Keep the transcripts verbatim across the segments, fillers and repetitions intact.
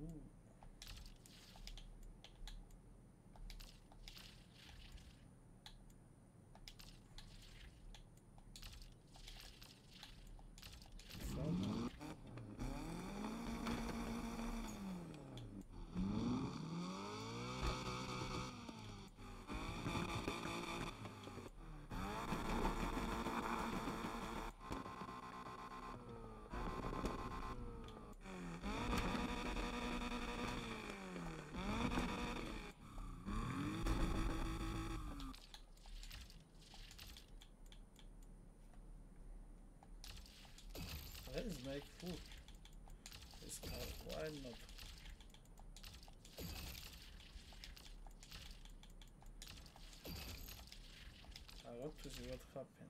Ooh. Fun. Let's make food. This car, why not? I want to see what happened.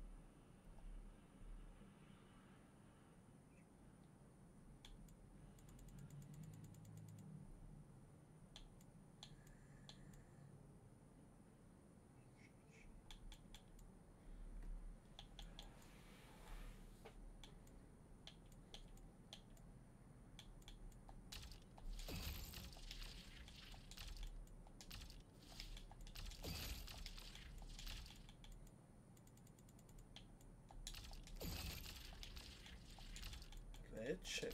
Let's check.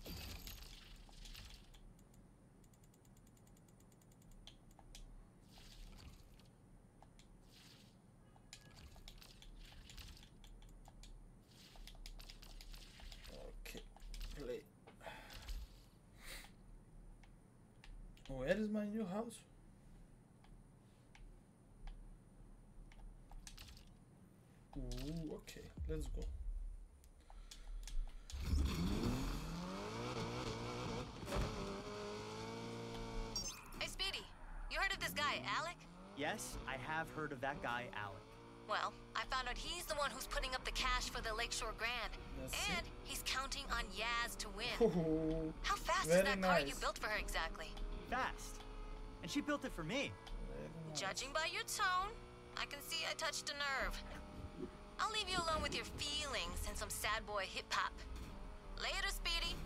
Okay, play. Where is my new house? Ooh, okay, let's go. Alec? Yes, I have heard of that guy, Alec. Well, I found out he's the one who's putting up the cash for the Lakeshore Grand. That's and it. he's counting on Yaz to win. Ooh, How fast is very that car nice. you built for her exactly? Fast. And she built it for me. Very nice. Judging by your tone, I can see I touched a nerve. I'll leave you alone with your feelings and some sad boy hip-hop. Later, Speedy.